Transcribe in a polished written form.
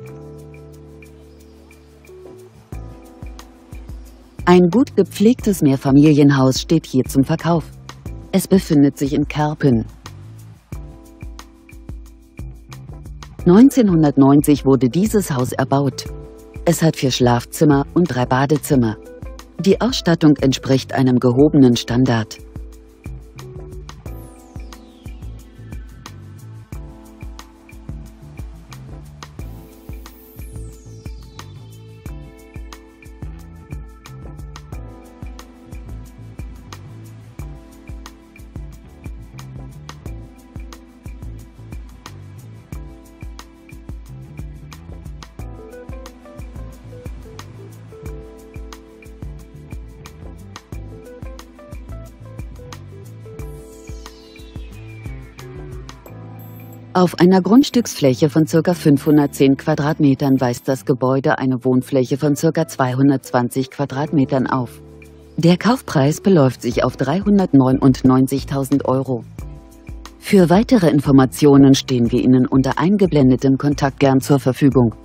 Ein gut gepflegtes Mehrfamilienhaus steht hier zum Verkauf. Es befindet sich in Kerpen. 1990 wurde dieses Haus erbaut. Es hat 4 Schlafzimmer und 3 Badezimmer. Die Ausstattung entspricht einem gehobenen Standard. Auf einer Grundstücksfläche von ca. 510 Quadratmetern weist das Gebäude eine Wohnfläche von ca. 220 Quadratmetern auf. Der Kaufpreis beläuft sich auf 399.000 Euro. Für weitere Informationen stehen wir Ihnen unter eingeblendetem Kontakt gern zur Verfügung.